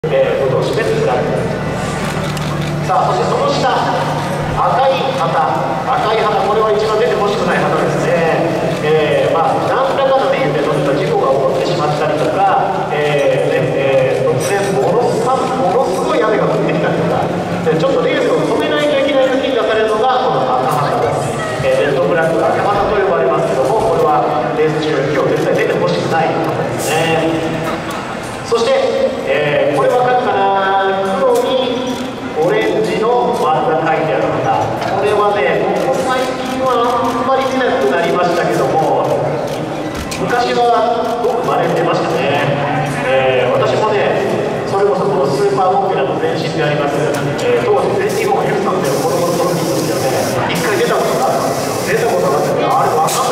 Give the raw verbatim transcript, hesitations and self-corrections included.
えー、ことを示すグラフ。さあ、そしてその下、赤い旗、赤い旗、これは一番出てほしくない旗ですね。えー、まあ、何らかの理由で何か事故が起こってしまったりとか、えーねえー、突然ものす、ものすごい雨が降ってきたりとか、でちょっとレースを止めないといけない時に出されるのがこの赤旗です。えー、レッドフラッグ、赤旗と呼ばれますけども、これはレース中、今日絶対出てほしくない旗ですね。そして、えー、これわかるかな、黒にオレンジの丸が書いてあるのが、これはね、ここ最近はあんまり見なくなりましたけども、昔はごくまれに出ましたね。えー、私もね、それこそこのスーパーオペラの前身であります、えー、当時全日本ヘルさんでの子供の時にはね、一回出たことがあったんですよ。出たことがあって、あれ分かん